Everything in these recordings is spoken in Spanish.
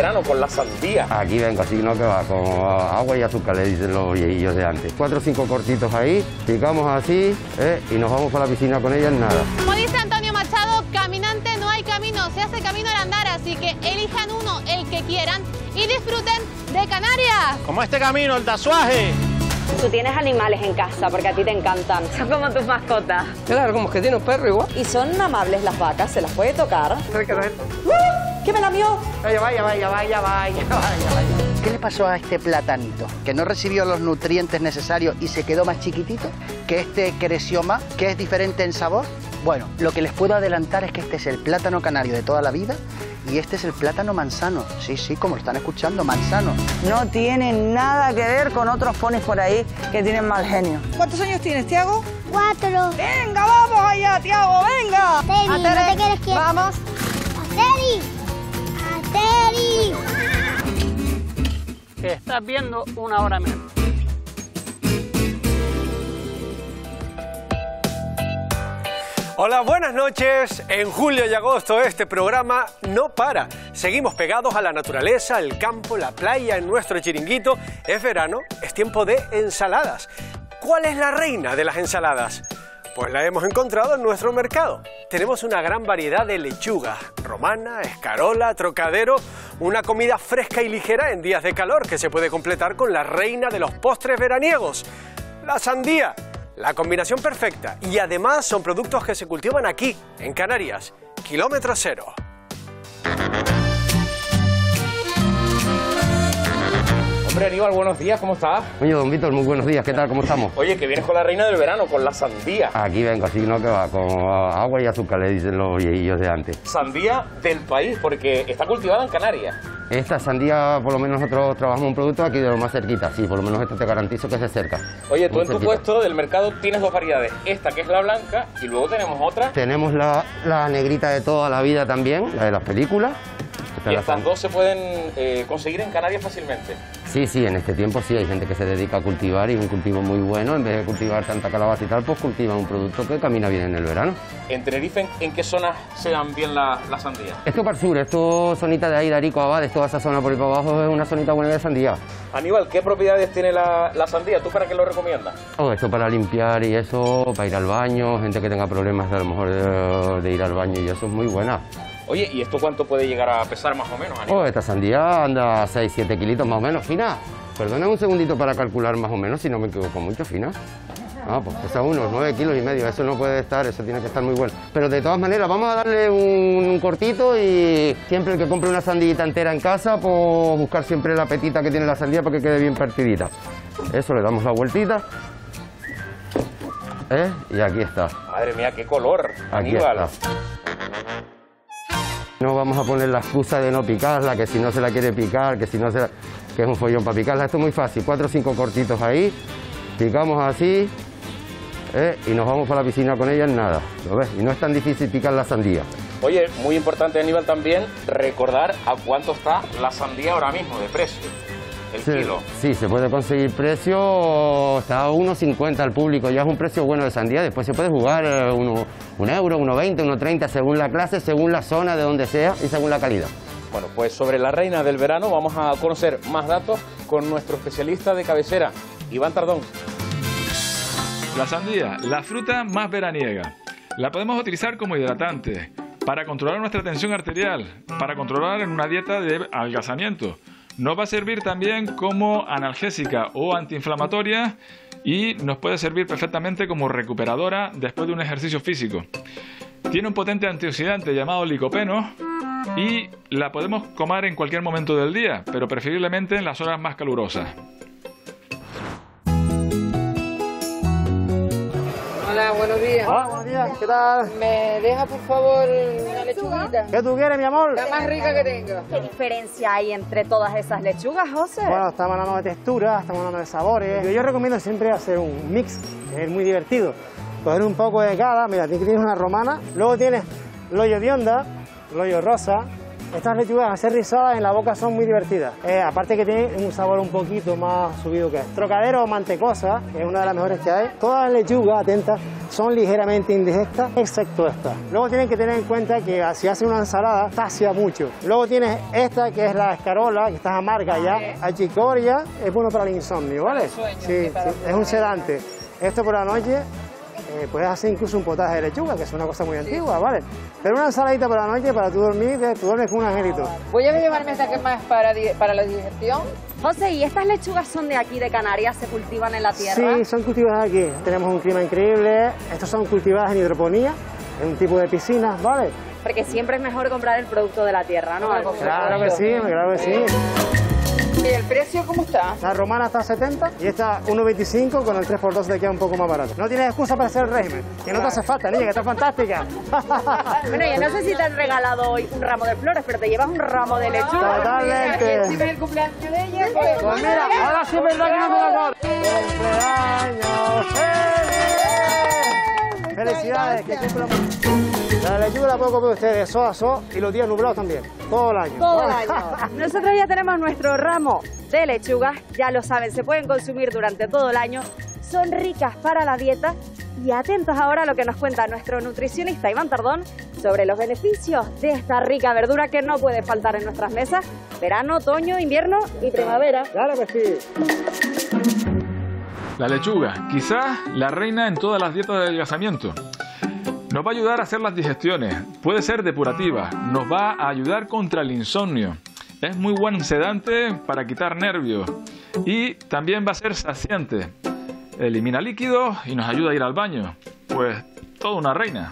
verano con la sandía. Aquí vengo, así no que va, con agua y azúcar, le dicen los viejillos de antes. 4 o 5 cortitos ahí, picamos así, y nos vamos para la piscina con ella en nada. Como dice Antonio Machado, caminante no hay camino, se hace camino al andar, así que elijan uno, el que quieran, y disfruten de Canarias. Como este camino, el de Azuaje. Tú tienes animales en casa porque a ti te encantan. Son como tus mascotas. Claro, como que tiene un perro igual. Y son amables las vacas, se las puede tocar. ¿Qué me lamió? Vaya. ¿Qué le pasó a este platanito? ¿Que no recibió los nutrientes necesarios y se quedó más chiquitito? ¿Que este creció más? ¿Que es diferente en sabor? Bueno, lo que les puedo adelantar es que este es el plátano canario de toda la vida y este es el plátano manzano. Sí, como lo están escuchando, manzano. No tiene nada que ver con otros ponis por ahí que tienen mal genio. ¿Cuántos años tienes, Tiago? 4. Venga, vamos allá, Tiago, venga. Teri, ¿no te quieres quieto? Vamos. Teri. Que estás viendo una hora menos. Hola, buenas noches. En julio y agosto este programa no para. Seguimos pegados a la naturaleza, el campo, la playa, en nuestro chiringuito. Es verano, es tiempo de ensaladas. ¿Cuál es la reina de las ensaladas? Pues la hemos encontrado en nuestro mercado. Tenemos una gran variedad de lechuga, romana, escarola, trocadero, una comida fresca y ligera en días de calor que se puede completar con la reina de los postres veraniegos, la sandía. La combinación perfecta y además son productos que se cultivan aquí, en Canarias, kilómetro cero. Hombre, Aníbal, buenos días, ¿cómo estás? Oye, don Víctor, muy buenos días, ¿qué tal? ¿Cómo estamos? Oye, que vienes con la reina del verano, con la sandía. Aquí vengo, así no que va, con agua y azúcar, le dicen los viejillos de antes. Sandía del país, porque está cultivada en Canarias. Esta sandía, por lo menos nosotros trabajamos un producto aquí de lo más cerquita, sí, por lo menos esto te garantizo que se acerca. Oye, tú muy en tu cerquita. puesto del mercado tienes dos variedades, esta que es la blanca y luego tenemos otra. Tenemos la negrita de toda la vida también, la de las películas. Y estas dos se pueden conseguir en Canarias fácilmente. Sí, en este tiempo sí, hay gente que se dedica a cultivar y es un cultivo muy bueno. En vez de cultivar tanta calabaza y tal, pues cultivan un producto que camina bien en el verano. En Tenerife, ¿en qué zonas se dan bien la sandía? Esto para el sur, esto zonita de ahí, de Arico, Abades, toda esa zona por ahí para abajo es una zonita buena de sandía. Aníbal, ¿qué propiedades tiene la sandía? ¿Tú para qué lo recomiendas? Esto para limpiar y eso, para ir al baño, gente que tenga problemas a lo mejor de ir al baño y eso es muy buena. Oye, ¿y esto cuánto puede llegar a pesar más o menos, Aníbal? Esta sandía anda a 6-7 kilitos más o menos, fina. Perdona un segundito para calcular más o menos, si no me equivoco mucho, fina. Pues pesa unos 9,5 kilos, eso no puede estar, eso tiene que estar muy bueno. Pero de todas maneras, vamos a darle un cortito y siempre el que compre una sandillita entera en casa, pues buscar siempre la petita que tiene la sandía para que quede bien partidita. Eso, le damos la vueltita. Y aquí está. Madre mía, qué color, aquí Aníbal. Está. No vamos a poner la excusa de no picarla, que si no se la quiere picar, que si no se la... que es un follón para picarla. Esto es muy fácil, 4 o 5 cortitos ahí, picamos así, y nos vamos para la piscina con ella en nada, ¿lo ves? Y no es tan difícil picar la sandía. Oye, muy importante, Aníbal, también recordar a cuánto está la sandía ahora mismo de precio, el kilo. Sí, se puede conseguir precio, está a 1,50 al público, ya es un precio bueno de sandía. Después se puede jugar €1, €1,20, €1,30, según la clase, según la zona de donde sea y según la calidad. Bueno, pues sobre la reina del verano vamos a conocer más datos con nuestro especialista de cabecera, Iván Tardón. La sandía, la fruta más veraniega. La podemos utilizar como hidratante, para controlar nuestra tensión arterial, para controlar en una dieta de adelgazamiento. Nos va a servir también como analgésica o antiinflamatoria y nos puede servir perfectamente como recuperadora después de un ejercicio físico. Tiene un potente antioxidante llamado licopeno y la podemos comer en cualquier momento del día, pero preferiblemente en las horas más calurosas. Hola, buenos días. Hola, buenos días, ¿qué tal? ¿Me deja, por favor, una lechuguita? ¿Qué tú quieres, mi amor? La más rica que tenga. ¿Qué diferencia hay entre todas esas lechugas, José? Bueno, estamos hablando de textura, estamos hablando de sabores. Yo recomiendo siempre hacer un mix, que es muy divertido. Coger un poco de cada, mira, aquí tienes una romana, luego tienes loyo de onda, loyo rosa, Estas lechugas al ser rizadas en la boca son muy divertidas. Aparte que tienen un sabor un poquito más subido que es. Trocadero o mantecosa, que es una de las mejores que hay. Todas las lechugas, atentas, son ligeramente indigestas, excepto esta. Luego tienen que tener en cuenta que si hacen una ensalada, sacia mucho. Luego tienes esta, que es la escarola, que está amarga ya. Achicoria, es bueno para el insomnio, ¿vale? Sí, es un sedante. Esto por la noche, puedes hacer incluso un potaje de lechuga, que es una cosa muy antigua, ¿vale? Pero una ensaladita por la noche para tú dormir, tú duermes con un angelito. Voy a llevarme esta que más para la digestión. José, ¿y estas lechugas son de aquí, de Canarias? ¿Se cultivan en la tierra? Sí, son cultivadas aquí. Tenemos un clima increíble. Estos son cultivadas en hidroponía, en un tipo de piscinas, ¿vale? Porque siempre es mejor comprar el producto de la tierra, ¿no? Claro que sí, claro que sí. ¿Y el precio cómo está? La romana está a 70 y esta 1,25, con el 3x2 te queda un poco más barato. No tienes excusa para hacer el régimen, que no te hace falta, niña, que está fantástica. Bueno, yo no sé si te han regalado hoy un ramo de flores, pero te llevas un ramo de lechuga. Totalmente. ¿Y encima es el cumpleaños de ella? Pues mira, ahora sí es verdad que no te la corto. ¡Cumpleaños feliz! ¡Felicidades! Que cumpla. La lechuga la puedo comer ustedes, so a so, y los días nublados también, todo el año. Todo el año. Nosotros ya tenemos nuestro ramo de lechugas, ya lo saben, se pueden consumir durante todo el año, son ricas para la dieta. Y atentos ahora a lo que nos cuenta nuestro nutricionista Iván Tardón sobre los beneficios de esta rica verdura que no puede faltar en nuestras mesas, verano, otoño, invierno y primavera. Claro que sí. La lechuga, quizás la reina en todas las dietas de adelgazamiento. Nos va a ayudar a hacer las digestiones, puede ser depurativa, nos va a ayudar contra el insomnio, es muy buen sedante para quitar nervios y también va a ser saciante, elimina líquidos y nos ayuda a ir al baño, pues toda una reina.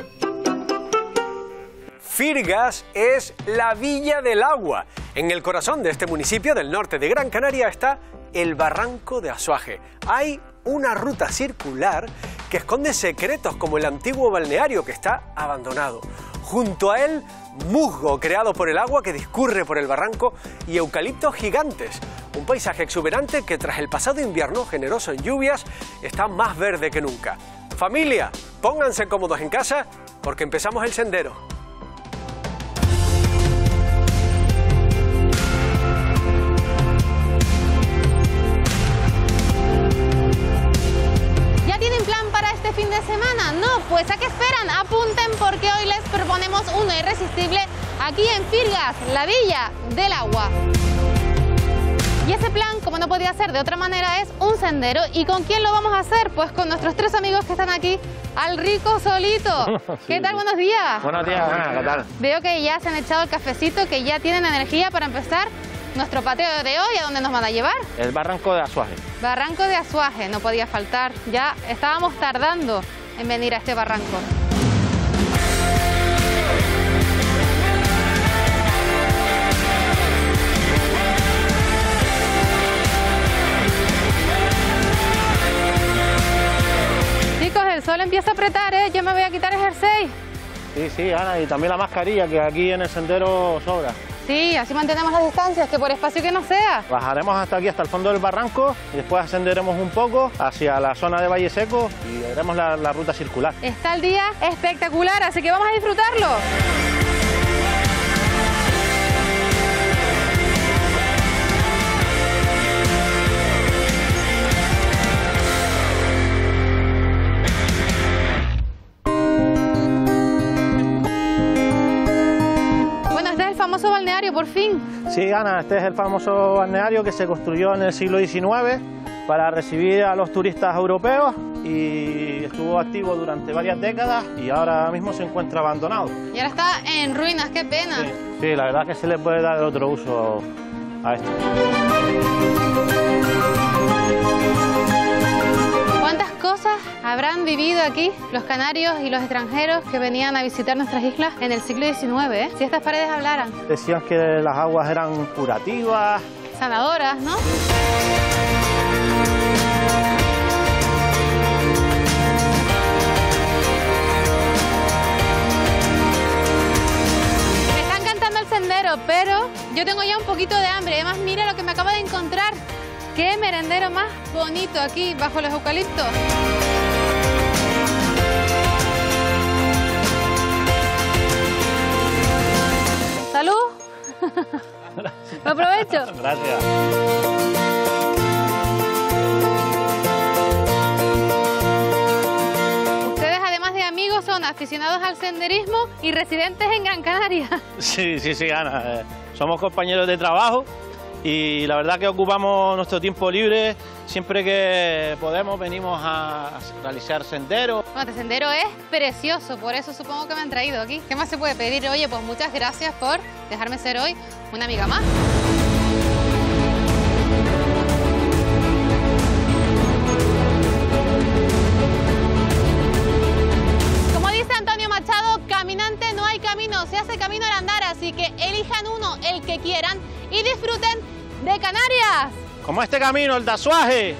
Firgas es la Villa del Agua. En el corazón de este municipio del norte de Gran Canaria está el Barranco de Azuaje. Hay una ruta circular que esconde secretos como el antiguo balneario que está abandonado. Junto a él, musgo creado por el agua que discurre por el barranco y eucaliptos gigantes. Un paisaje exuberante que tras el pasado invierno generoso en lluvias está más verde que nunca. Familia, pónganse cómodos en casa porque empezamos el sendero. Fin de semana, no, pues ¿a qué esperan? Apunten porque hoy les proponemos uno irresistible aquí en Firgas, la Villa del Agua. Y ese plan, como no podía ser de otra manera, es un sendero. ¿Y con quién lo vamos a hacer? Pues con nuestros tres amigos que están aquí, al rico solito. ¿Qué tal? Buenos días. Buenos días, Ana, ¿qué tal? Veo que ya se han echado el cafecito, que ya tienen energía para empezar nuestro paseo de hoy. ¿A dónde nos van a llevar? El Barranco de Azuaje. Barranco de Azuaje, no podía faltar. Ya estábamos tardando en venir a este barranco. Chicos, el sol empieza a apretar, ¿eh? Yo me voy a quitar el jersey. Sí, Ana, y también la mascarilla, que aquí en el sendero sobra. Sí, así mantenemos las distancias, que por espacio que no sea. Bajaremos hasta aquí, hasta el fondo del barranco, y después ascenderemos un poco hacia la zona de Valle Seco y haremos la ruta circular. Está el día espectacular, así que vamos a disfrutarlo. Famoso balneario, por fin. Sí, Ana, este es el famoso balneario que se construyó en el siglo XIX para recibir a los turistas europeos y estuvo activo durante varias décadas y ahora mismo se encuentra abandonado. Y ahora está en ruinas, qué pena. Sí, la verdad que se le puede dar otro uso a esto. ¿Cuántas cosas habrán vivido aquí los canarios y los extranjeros que venían a visitar nuestras islas en el siglo XIX, ¿eh? Si estas paredes hablaran. Decían que las aguas eran curativas. Sanadoras, ¿no? Me está encantando el sendero, pero yo tengo ya un poquito de hambre. Además, mira lo que me acabo de encontrar. ¡Qué merendero más bonito aquí, bajo los eucaliptos! ¡Salud! Me aprovecho. Gracias. Ustedes, además de amigos, son aficionados al senderismo y residentes en Gran Canaria. Sí, Ana. Somos compañeros de trabajo y la verdad que ocupamos nuestro tiempo libre. Siempre que podemos venimos a realizar senderos. Bueno, este sendero es precioso, por eso supongo que me han traído aquí. ¿Qué más se puede pedir? Oye, pues muchas gracias por dejarme ser hoy una amiga más. Como dice Antonio Machado, caminante no hay camino, se hace camino al andar, así que elijan uno, el que quieran, y disfruten de Canarias. Como este camino, el de Azuaje.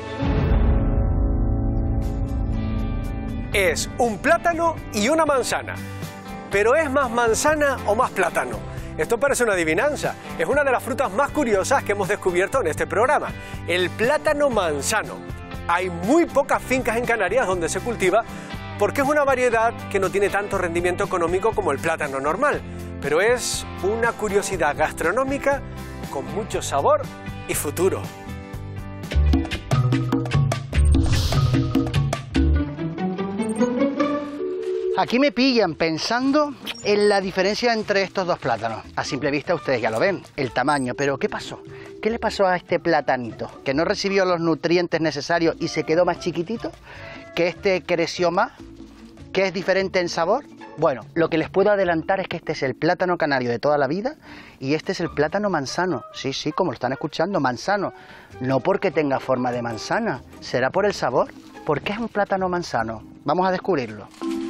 Es un plátano y una manzana. Pero ¿es más manzana o más plátano? Esto parece una adivinanza. Es una de las frutas más curiosas que hemos descubierto en este programa. El plátano manzano. Hay muy pocas fincas en Canarias donde se cultiva porque es una variedad que no tiene tanto rendimiento económico como el plátano normal. Pero es una curiosidad gastronómica con mucho sabor y futuro. Aquí me pillan pensando en la diferencia entre estos dos plátanos. A simple vista ustedes ya lo ven, el tamaño. Pero ¿qué pasó? ¿Qué le pasó a este platanito? ¿Que no recibió los nutrientes necesarios y se quedó más chiquitito? ¿Que este creció más? ¿Que es diferente en sabor? Bueno, lo que les puedo adelantar es que este es el plátano canario de toda la vida y este es el plátano manzano. Sí, como lo están escuchando, manzano. No porque tenga forma de manzana, será por el sabor. ¿Por qué es un plátano manzano? Vamos a descubrirlo.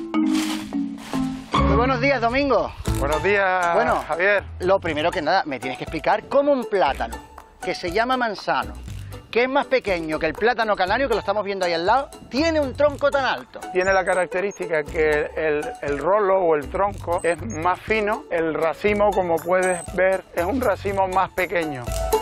Muy buenos días, Domingo. Buenos días, bueno, Javier. Lo primero que nada, me tienes que explicar cómo un plátano que se llama manzano, que es más pequeño que el plátano canario, que lo estamos viendo ahí al lado, tiene un tronco tan alto. Tiene la característica que el rolo o el tronco es más fino, el racimo, como puedes ver, es un racimo más pequeño.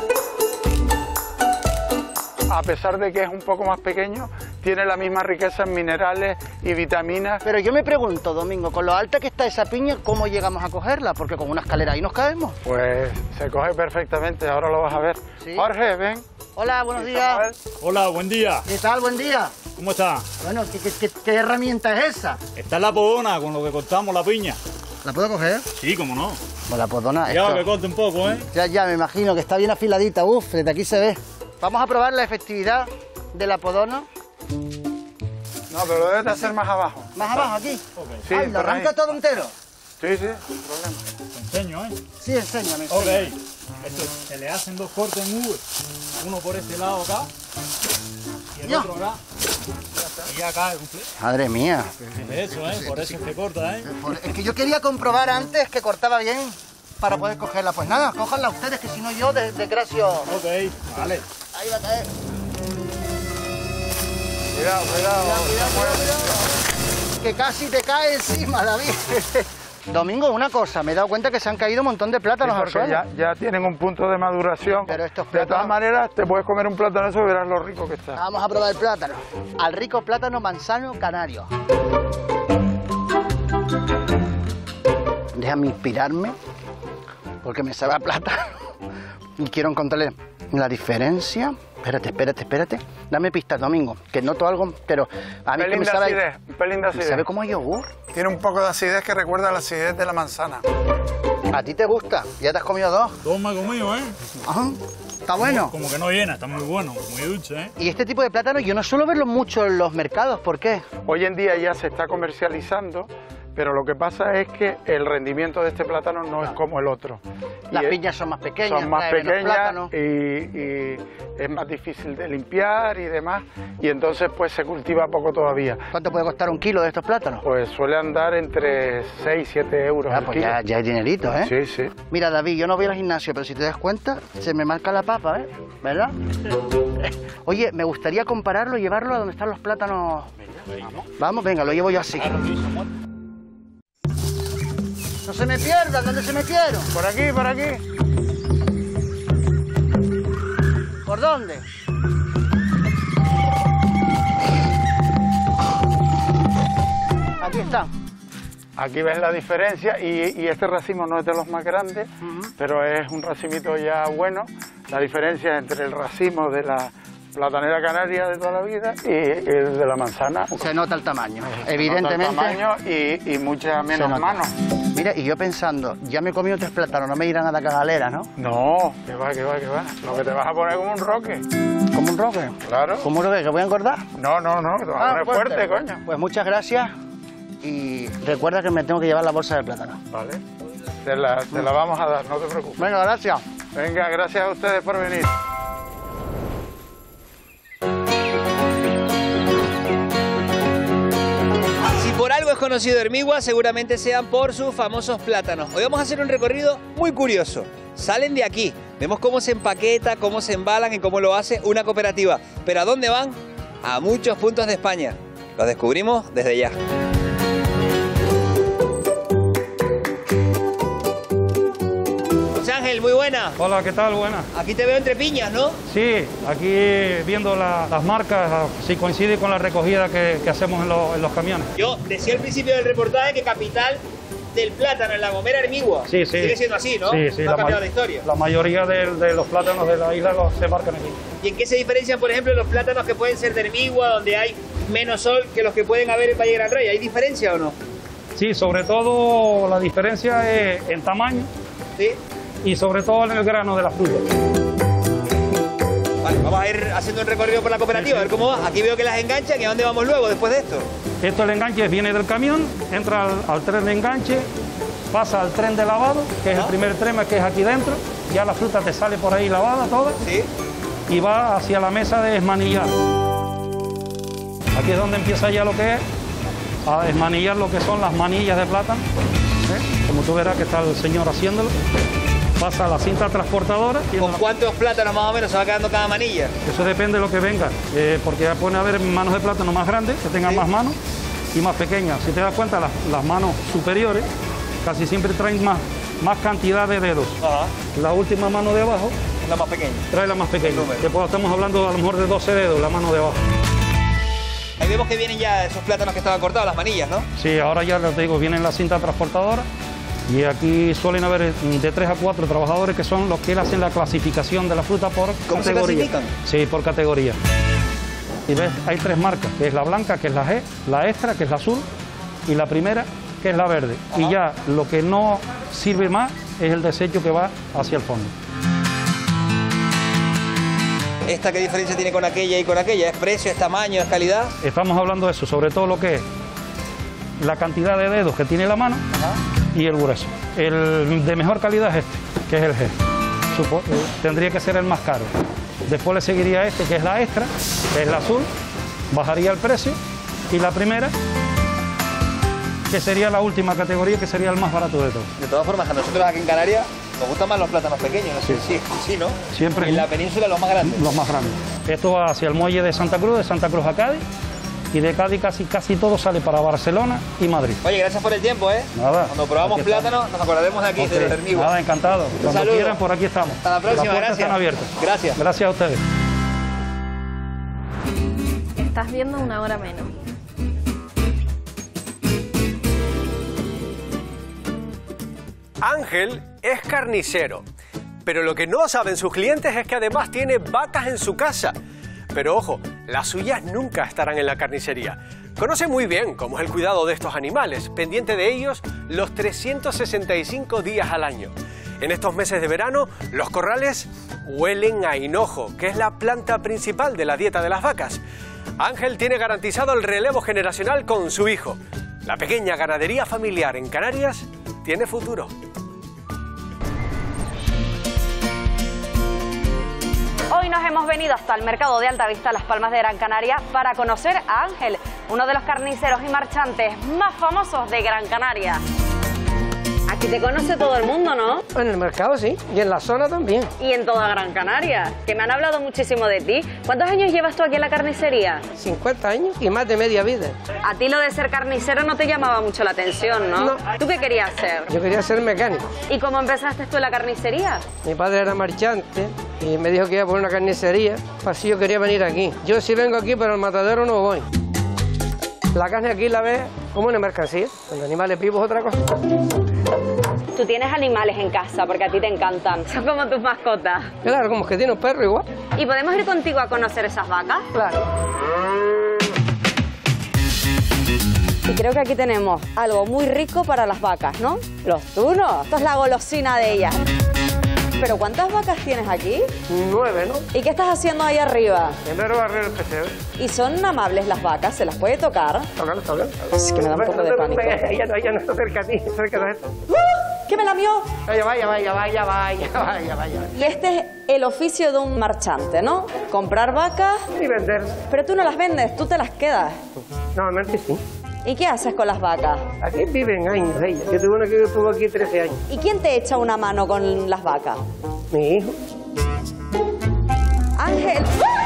A pesar de que es un poco más pequeño, tiene la misma riqueza en minerales y vitaminas. Pero yo me pregunto, Domingo, con lo alta que está esa piña, ¿cómo llegamos a cogerla? Porque con una escalera ahí nos caemos. Pues se coge perfectamente, ahora lo vas a ver. ¿Sí? Jorge, ven. Hola, buenos días. Hola, buen día. ¿Qué tal? Buen día. ¿Cómo está? Bueno, ¿qué herramienta es esa? Esta es la podona con lo que cortamos la piña. ¿La puedo coger? Sí, cómo no. Pues la podona... Ya, que corte un poco, ¿eh? Ya, me imagino que está bien afiladita. Uf, desde aquí se ve. Vamos a probar la efectividad de la podona. No, pero lo debes de hacer más abajo. ¿Más abajo, aquí? Okay. Sí, ¿Lo arranca todo entero? Sí, sin problema. Te enseño, ¿eh? Sí, enséñame. Ok. Esto, se le hacen dos cortes en V. Uno por este lado acá y el otro acá. Y ya cae completo. Madre mía. Eso, ¿eh? Por eso se corta, ¿eh? Es que yo quería comprobar antes que cortaba bien para poder cogerla. Pues nada, cójanla ustedes, que si no yo desgracio. Ok, vale. Ahí va a caer. Cuidado. Que casi te cae encima, David. Domingo, una cosa, me he dado cuenta que se han caído un montón de plátanos al suelo. Ya tienen un punto de maduración. Pero estos plátanos... De todas maneras, te puedes comer un plátano eso y verás lo rico que está. Vamos a probar el plátano. Al rico plátano manzano canario. Déjame inspirarme, porque me sabe a plátano. Y quiero encontrarle la diferencia. Espérate. Dame pistas, Domingo, que noto algo, pero a mí que me sabe... Un pelín de acidez. ¿Sabe como yogur? Tiene un poco de acidez que recuerda a la acidez de la manzana. ¿A ti te gusta? ¿Ya te has comido dos? Dos me he comido, ¿eh? Ajá. ¿Está bueno? Como que no llena, está muy bueno, muy dulce, ¿eh? Y este tipo de plátano yo no suelo verlo mucho en los mercados, ¿por qué? Hoy en día ya se está comercializando, pero lo que pasa es que el rendimiento de este plátano no es como el otro. Las piñas son más pequeñas, son más pequeñas y es más difícil de limpiar y demás, y entonces pues se cultiva poco todavía. ¿Cuánto puede costar un kilo de estos plátanos? Pues suele andar entre 6 y 7 euros al pues kilo. Ya hay dinerito, ¿eh? Sí. Mira, David, yo no voy al gimnasio, pero si te das cuenta, se me marca la papa, ¿eh? ¿Verdad? Oye, me gustaría compararlo y llevarlo a donde están los plátanos. Vamos, venga, lo llevo yo así. No se me pierdan, ¿dónde se metieron? Por aquí. ¿Por dónde? Aquí están. Aquí ves la diferencia y este racimo no es de los más grandes, pero es un racimito ya bueno. La diferencia entre el racimo de la platanera canaria de toda la vida y el de la manzana. Se nota el tamaño, evidentemente. Se nota el tamaño y mucha menos manos. Mira, y yo pensando, ya me he comido 3 plátanos, no me irán a la cagalera, ¿no? No, que va. Lo que te vas a poner como un roque. ¿Como un roque? Claro. ¿Como un roque que voy a engordar? No, te vas a poner fuerte, coño. Pues muchas gracias y recuerda que me tengo que llevar la bolsa de plátano. Vale. Te la vamos a dar, no te preocupes. Venga, gracias. Venga, gracias a ustedes por venir. Por algo es conocido Hermigua, seguramente sean por sus famosos plátanos. Hoy vamos a hacer un recorrido muy curioso. Salen de aquí, vemos cómo se empaqueta, cómo se embalan y cómo lo hace una cooperativa. ¿Pero a dónde van? A muchos puntos de España. Los descubrimos desde ya. José Ángel, muy buena. Hola, ¿qué tal? Buena. Aquí te veo entre piñas, ¿no? Sí, aquí viendo las marcas, si coincide con la recogida que hacemos en los camiones. Yo decía al principio del reportaje que capital del plátano en La Gomera, Hermigua. Sí. Sigue siendo así, ¿no? Sí. No ha cambiado la historia. La mayoría de los plátanos de la isla se marcan aquí. ¿Y en qué se diferencian, por ejemplo, los plátanos que pueden ser de Hermigua, donde hay menos sol, que los que pueden haber en Valle Gran Rey? ¿Hay diferencia o no? Sí, sobre todo la diferencia es en tamaño. Sí. Y sobre todo en el grano de la fruta. Vale, vamos a ir haciendo un recorrido por la cooperativa, a ver cómo va. Aquí veo que las enganchan, ¿y a dónde vamos luego después de esto? Esto, el enganche viene del camión, entra al tren de enganche, pasa al tren de lavado, que es el primer tren que es aquí dentro, ya la fruta te sale por ahí lavada toda, ¿sí? Y va hacia la mesa de esmanillar. Aquí es donde empieza ya lo que es a esmanillar lo que son las manillas de plátano, como tú verás que está el señor haciéndolo. Pasa a la cinta transportadora. ¿Con cuántos plátanos más o menos se va quedando cada manilla? Eso depende de lo que venga, porque pueden haber manos de plátano más grandes, que tengan más manos, y más pequeñas. Si te das cuenta, las manos superiores casi siempre traen más cantidad de dedos. Ajá. La última mano de abajo es la más pequeña. Trae la más pequeña. Después estamos hablando a lo mejor de 12 dedos, la mano de abajo. Ahí vemos que vienen ya esos plátanos que estaban cortados, las manillas, ¿no? Sí, ahora ya te digo, viene la cinta transportadora. Y aquí suelen haber de 3 a 4 trabajadores que son los que hacen la clasificación de la fruta por ¿Cómo categoría. se clasifican? Sí, por categoría. Y ves, hay 3 marcas, que es la blanca, que es la G, la extra, que es la azul, y la primera, que es la verde. Ajá. Y ya lo que no sirve más es el desecho que va hacia el fondo. ¿Esta qué diferencia tiene con aquella y con aquella? ¿Es precio, es tamaño, es calidad? Estamos hablando de eso, sobre todo lo que es la cantidad de dedos que tiene la mano. Ajá. Y el grueso. El de mejor calidad es este, que es el G. Tendría que ser el más caro. Después le seguiría este, que es la extra, que es la azul, bajaría el precio. Y la primera, que sería la última categoría, que sería el más barato de todos. De todas formas, a nosotros aquí en Canarias nos gustan más los plátanos pequeños, ¿no? Sí, ¿no? Siempre. En la península los más grandes. Los más grandes. Esto va hacia el muelle de Santa Cruz a Cádiz. Y de Cádiz casi todo sale para Barcelona y Madrid. Oye, gracias por el tiempo, ¿eh? Nada. Cuando probamos plátano nos acordaremos de aquí, de Hermigua. Nada, encantado. Cuando quieran, por aquí estamos. Hasta la próxima, Las puertas gracias. están abiertas. Gracias. Gracias a ustedes. Estás viendo Una Hora Menos. Ángel es carnicero, pero lo que no saben sus clientes es que además tiene vacas en su casa. Pero ojo, las suyas nunca estarán en la carnicería. Conoce muy bien cómo es el cuidado de estos animales, pendiente de ellos los 365 días al año. En estos meses de verano, los corrales huelen a hinojo, que es la planta principal de la dieta de las vacas. Ángel tiene garantizado el relevo generacional con su hijo. La pequeña ganadería familiar en Canarias tiene futuro. Hoy nos hemos venido hasta el mercado de Altavista, Las Palmas de Gran Canaria, para conocer a Ángel, uno de los carniceros y marchantes más famosos de Gran Canaria. Aquí te conoce todo el mundo, ¿no? En el mercado sí, y en la zona también. Y en toda Gran Canaria, que me han hablado muchísimo de ti. ¿Cuántos años llevas tú aquí en la carnicería? 50 años y más de media vida. A ti lo de ser carnicero no te llamaba mucho la atención, ¿no? No. ¿Tú qué querías ser? Yo quería ser mecánico. ¿Y cómo empezaste tú en la carnicería? Mi padre era marchante y me dijo que iba a poner una carnicería, así yo quería venir aquí. Yo sí vengo aquí, pero al matadero no voy. La carne aquí la ves como una mercancía. Con animales vivos otra cosa. Tú tienes animales en casa porque a ti te encantan. Son como tus mascotas. Claro, como que tiene un perro igual. ¿Y podemos ir contigo a conocer esas vacas? Claro. Y creo que aquí tenemos algo muy rico para las vacas, ¿no? Los tunos. Esto es la golosina de ellas. ¿Pero cuántas vacas tienes aquí? 9, ¿no? ¿Y qué estás haciendo ahí arriba? Primero barrer el pesebre. ¿Y son amables las vacas? ¿Se las puede tocar? Tócalo. Es que me da un poco de pánico. Ella no está cerca a ti, cerca de esto. ¿Qué me lamió? Vaya. Y este es el oficio de un marchante, ¿no? Comprar vacas. Y vender. Pero tú no las vendes, tú te las quedas. Normalmente sí. ¿Y qué haces con las vacas? Aquí viven años ellas. Yo tuve una que estuvo aquí 13 años. ¿Y quién te echa una mano con las vacas? Mi hijo. Ángel.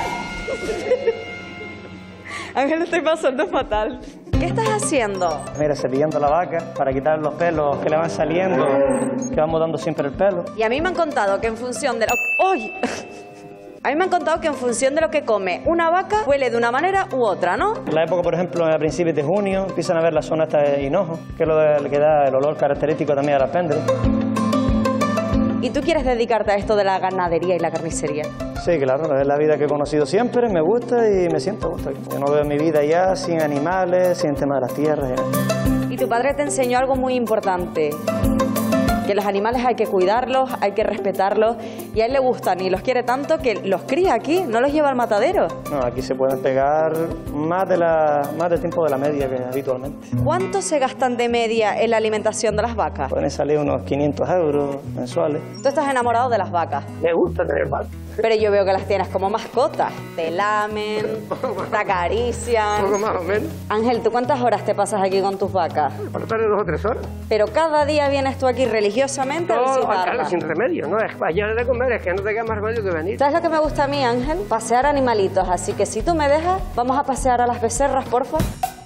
Ángel, estoy pasando fatal. ¿Qué estás haciendo? Mira, cepillando la vaca para quitar los pelos que le van saliendo, que vamos dando siempre el pelo. Y a mí me han contado que en función de lo que... ¡Ay! A mí me han contado que en función de lo que come una vaca, huele de una manera u otra, ¿no? En la época, por ejemplo, a principios de junio, empiezan a ver la zona esta de hinojo, que es lo que da el olor característico también a la pendre. ¿Y tú quieres dedicarte a esto de la ganadería y la carnicería? Sí, claro, es la vida que he conocido siempre, me gusta y me siento a gusto aquí. Yo no veo mi vida ya sin animales, sin el tema de las tierras. Y tu padre te enseñó algo muy importante, que los animales hay que cuidarlos, hay que respetarlos, y a él le gustan y los quiere tanto que los cría aquí, no los lleva al matadero. No, aquí se pueden pegar más de tiempo de la media que habitualmente. ¿Cuánto se gastan de media en la alimentación de las vacas? Pueden salir unos 500 euros mensuales. Tú estás enamorado de las vacas. Me gusta tener vacas. Pero yo veo que las tienes como mascotas. Te lamen, te acarician. Poco más o menos. Ángel, ¿tú cuántas horas te pasas aquí con tus vacas? Por lo menos 2 o 3 horas. Pero cada día vienes tú aquí religiosamente a visitarlas. Sin remedio, no es para allá de comer, es que no te queda más remedio que venir. ¿Sabes lo que me gusta a mí, Ángel? Pasear animalitos. Así que si tú me dejas, vamos a pasear a las becerras, porfa.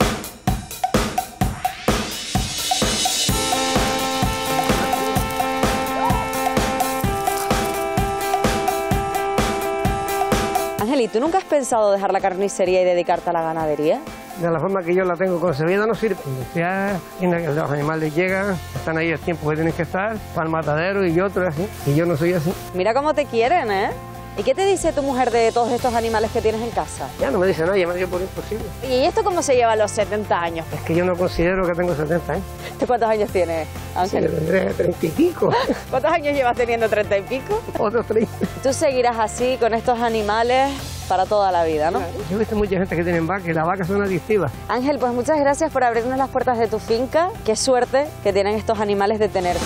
Ángel, ¿y tú nunca has pensado dejar la carnicería y dedicarte a la ganadería? De la forma que yo la tengo concebida no sirve. Ya los animales llegan, están ahí el tiempo que tienen que estar, para el matadero y otro así. Y yo no soy así. Mira cómo te quieren, ¿eh? ¿Y qué te dice tu mujer de todos estos animales que tienes en casa? Ya no me dice nada, ya me dio por imposible. ¿Y esto cómo se lleva a los 70 años? Es que yo no considero que tengo 70 años. ¿Tú cuántos años tienes, Ángel? Sí, tendré 30 y pico. ¿Cuántos años llevas teniendo 30 y pico? Otros 30. Tú seguirás así con estos animales para toda la vida, ¿no? Claro. Yo he visto mucha gente que tienen vacas y las vacas son adictivas. Ángel, pues muchas gracias por abrirnos las puertas de tu finca. Qué suerte que tienen estos animales de tenerte.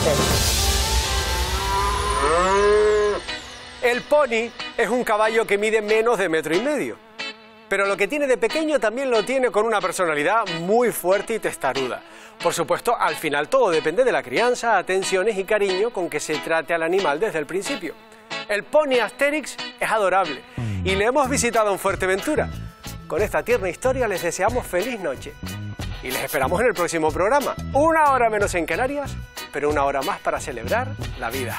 El pony es un caballo que mide menos de 1,5 metros. Pero lo que tiene de pequeño también lo tiene con una personalidad muy fuerte y testaruda. Por supuesto, al final todo depende de la crianza, atenciones y cariño con que se trate al animal desde el principio. El pony Asterix es adorable y le hemos visitado en Fuerteventura. Con esta tierna historia les deseamos feliz noche y les esperamos en el próximo programa. 1 hora menos en Canarias, pero 1 hora más para celebrar la vida.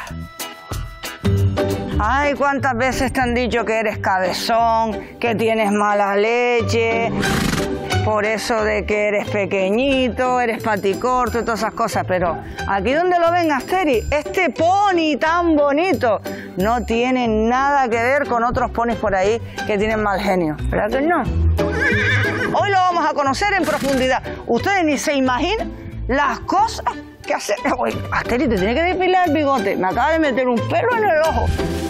Ay, cuántas veces te han dicho que eres cabezón, que tienes mala leche, por eso de que eres pequeñito, eres paticorto y todas esas cosas, pero aquí donde lo ven, Asterix, este pony tan bonito no tiene nada que ver con otros ponis por ahí que tienen mal genio, ¿verdad que no? Hoy lo vamos a conocer en profundidad. Ustedes ni se imaginan las cosas que hace. Oye, Asterix, te tiene que depilar el bigote. Me acaba de meter un pelo en el ojo.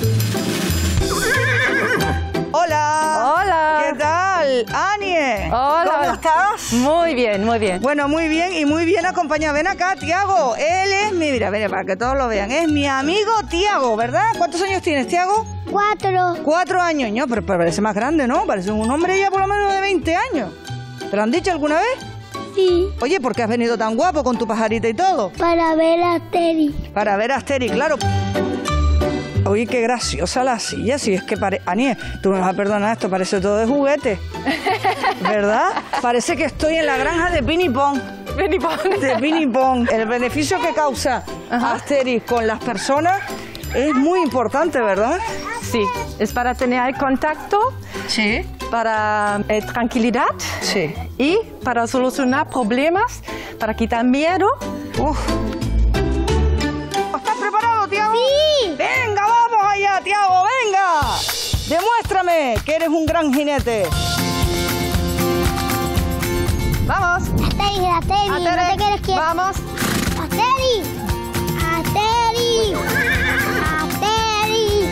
Hola. Hola. ¿Qué tal? Anie. Hola. ¿Cómo estás? Muy bien, muy bien. Bueno, muy bien y muy bien acompañado. Ven acá, Tiago. Él es mi, mira, para que todos lo vean. Es mi amigo Tiago, ¿verdad? ¿Cuántos años tienes, Tiago? 4. 4 años. No, pero parece más grande, ¿no? Parece un hombre ya por lo menos de 20 años. ¿Te lo han dicho alguna vez? Sí. Oye, ¿por qué has venido tan guapo con tu pajarita y todo? Para ver a Asterix. Para ver a Asterix, claro. Oye, qué graciosa la silla, si es que Anie, tú me vas a perdonar, esto parece todo de juguete, ¿verdad? Parece que estoy en la granja de Pinipón. De Pinipón. El beneficio que causa Asterix con las personas es muy importante, ¿verdad? Sí, es para tener contacto. Sí. para tranquilidad. Sí. Y para solucionar problemas, para quitar miedo. ¿Estás preparado, Tiago? Sí. Venga, vamos allá, Tiago, venga. Demuéstrame que eres un gran jinete. Vamos. Asteri, Asteri, no te quieres que... Vamos. Asteri, Asteri, Asteri.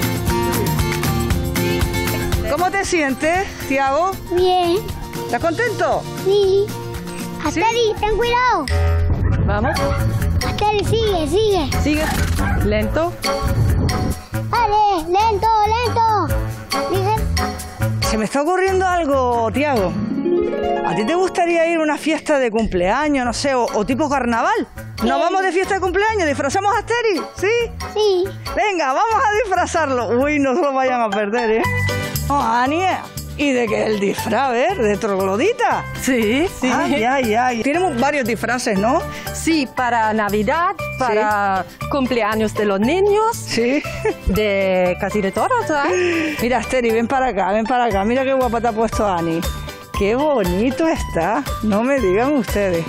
¿Cómo te sientes, Tiago? Bien. ¿Estás contento? Sí. Asteri, ten cuidado. Vamos. Asteri, sigue, sigue. Sigue. Lento. Vale, lento, lento. Se me está ocurriendo algo, Tiago. ¿A ti te gustaría ir a una fiesta de cumpleaños, no sé, o tipo carnaval? ¿Nos vamos de fiesta de cumpleaños? ¿Disfrazamos a Asteri? ¿Sí? Sí. Venga, vamos a disfrazarlo. Uy, no se lo vayan a perder, ¿eh? Oh, Ani, ¿y de qué el disfraz, ¿De troglodita? Sí, sí. Ay, ay, ay. Tenemos varios disfraces, ¿no? Sí, para Navidad, para cumpleaños de los niños. Sí. De casi de todos, ¿sabes? Mira, Asteri, ven para acá, ven para acá. Mira qué guapa te ha puesto Ani. Qué bonito está. No me digan ustedes.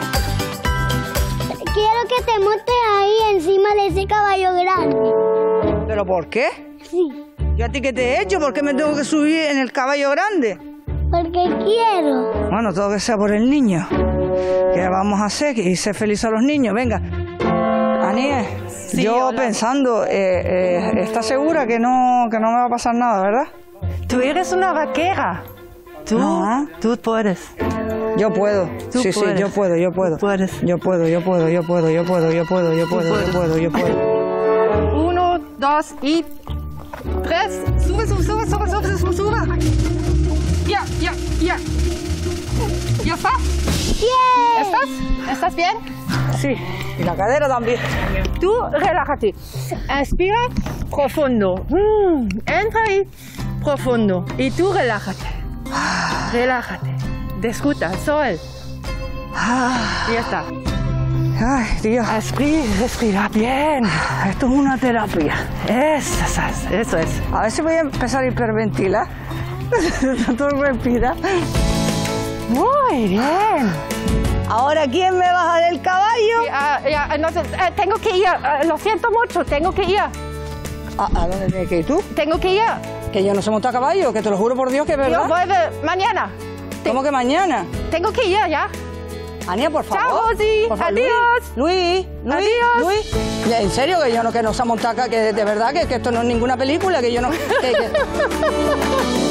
Quiero que te montes ahí encima de ese caballo grande. ¿Pero por qué? Sí. ¿Yo a ti qué te he hecho? ¿Por qué me tengo que subir en el caballo grande? Porque quiero. Bueno, todo que sea por el niño. ¿Qué vamos a hacer? Y ser feliz a los niños. Venga. Anie, sí, yo hola. pensando, ¿estás segura que no me va a pasar nada, verdad? Tú eres una vaquera. Tú puedes. Yo puedo. Tú Sí, puedes. sí, yo puedo, yo puedo. Puedes. Yo puedo, yo puedo, yo puedo, yo puedo, yo puedo, yo puedo, yo puedo, yo puedo. 1, 2 y 3. Sube, sube, sube, sube, sube, sube, sube. Ya, ya, ya. ¿Ya estás? ¡Bien! ¿Estás? ¿Estás bien? Sí, y la cadera también. Tú relájate. Expira profundo. Entra ahí profundo. Y tú relájate. Relájate. Disfruta el sol. Y ya está. Ay, tío. Respira bien. Esto es una terapia. Eso es. A ver si voy a empezar a hiperventilar. Todo respira. Muy bien. Ahora, ¿quién me baja del caballo? Tengo que ir. Lo siento mucho, tengo que ir. ¿A dónde tienes que ir tú? Tengo que ir. Que yo no sé montar caballo, que te lo juro por Dios que es verdad. Yo vuelvo mañana. ¿Cómo que mañana? Tengo que ir ya. Ania, por favor. Chao, Rosy. Por favor, Adiós. Luis. Adiós. Luis. Ya, en serio, que yo no sé montar, que de verdad, que esto no es ninguna película, que yo no... que-